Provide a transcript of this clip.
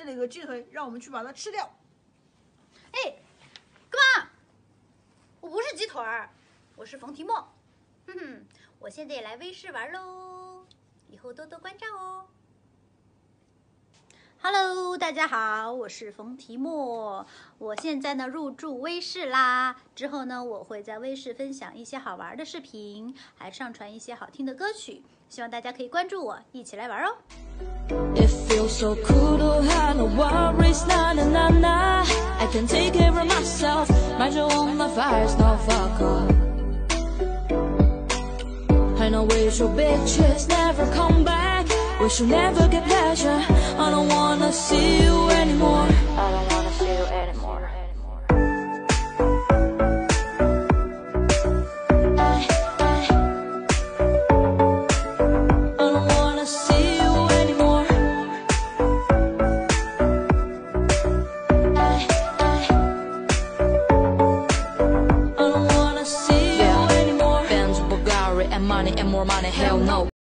了一个鸡腿，让我们去把它吃掉。 哎，干嘛？我不是鸡腿儿，我是冯提莫。哼哼，我现在也来微视玩喽，以后多多关照哦。Hello， 大家好，我是冯提莫。我现在呢入驻微视啦，之后呢我会在微视分享一些好玩的视频，还上传一些好听的歌曲，希望大家可以关注我，一起来玩哦。 It feels so cool to have no worries, na na na na. I can take care of myself. Mind you on my fires, no fuck off. I know wish your bitches never come back. Wish you never get pleasure. I don't wanna see you anymore. I don't wanna see you anymore. Money and more money, hell no.